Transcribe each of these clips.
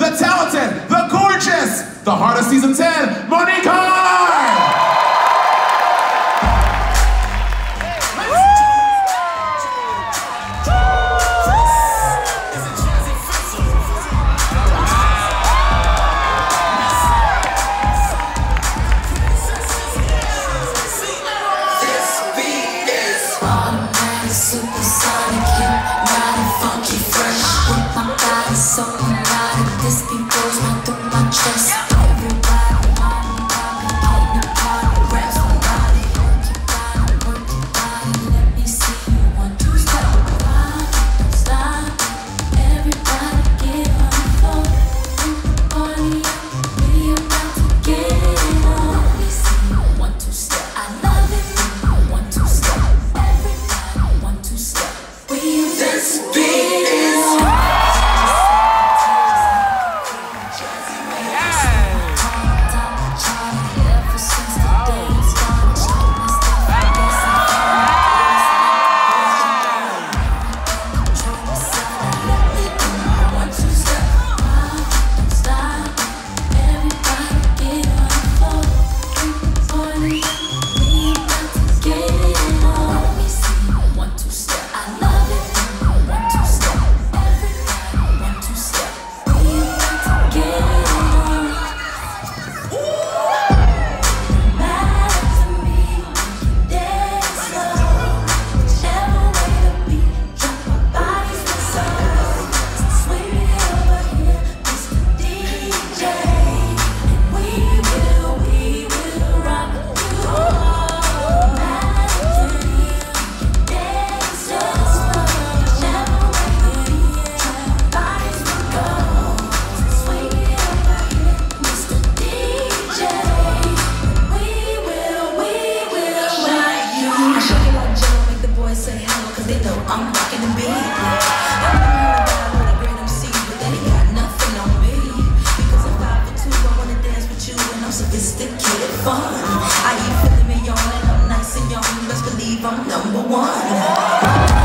the talented, the gorgeous, the heart of season 10, Monique! Supersonic, hypnotic, funky, fresh. With my body so melodic, this beat goes right through my chest. Everybody on me, came to party, grab somebody. Work your body, let me see you 1, 2, step. Don't stop, everybody get on the floor. Party up, we about to get on. Let me see you 1, 2, step. I love it, 1, 2, step. This beat is I'm rocking the beat. I know the great MC, but that ain't got nothing on me. Because I'm 5'2", I wanna dance with you, and I'm sophisticated fun. I ain't feeling me on, and I'm nice and young. You best believe I'm number 1.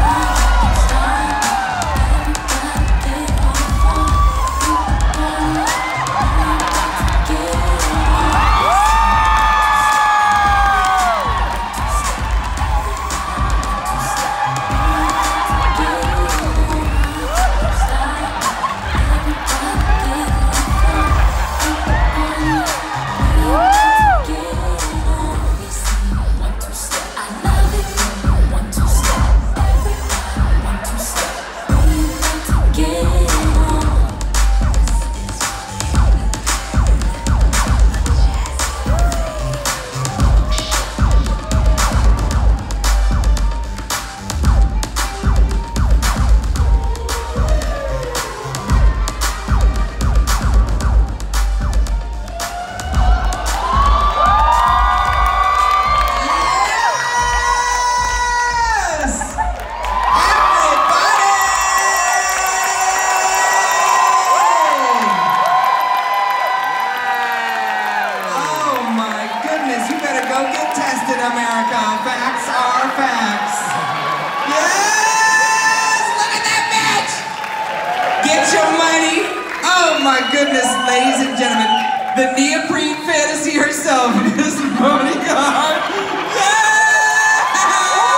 America, facts are facts. Yes! Look at that bitch! Get your money. Oh my goodness, ladies and gentlemen, the neoprene fantasy herself is Monique. Yeah!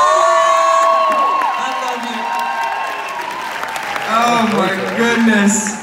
I love you. Oh my goodness.